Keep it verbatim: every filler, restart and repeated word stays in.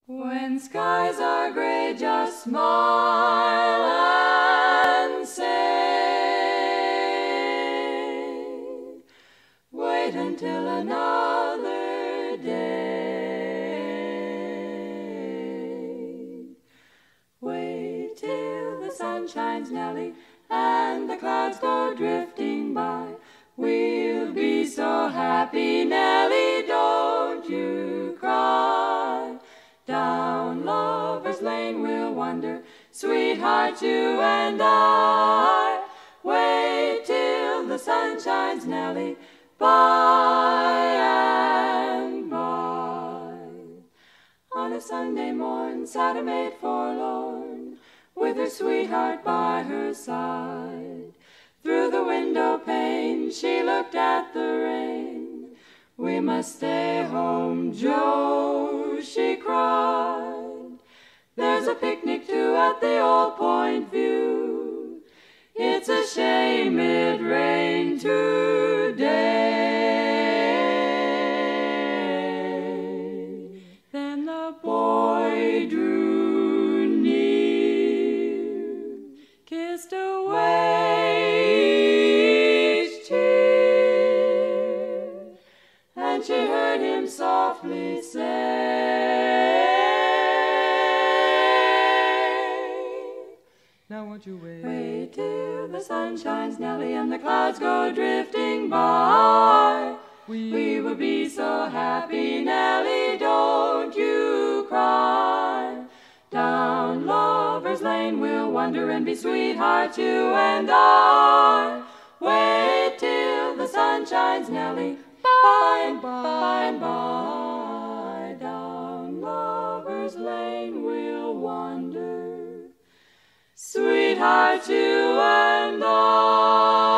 When skies are gray, just smile and say, wait until another day. Wait till the sun shines, Nellie, and the clouds go drifting by. We'll be so happy, Nellie, don't you cry. Down Lover's Lane we'll wander, sweetheart, you and I. Wait till the sun shines, Nellie, by and by. On a Sunday morn sat a maid forlorn, with her sweetheart by her side. Through the window pane she looked at the rain. We must stay home, Joe, she cried. There's a picnic too at the Old Point View. It's a shame it rained today. Then the boy drew near, kissed away each tear, and she heard him softly say, now won't you wait? Wait till the sun shines, Nellie, and the clouds go drifting by. We, we will be so happy, Nellie, don't you cry. Down Lover's Lane we'll wander and be sweethearts, you and I. Wait till the sun shines, Nellie, by and by and by. Down Lover's Lane we'll wander, sweetheart, you and I.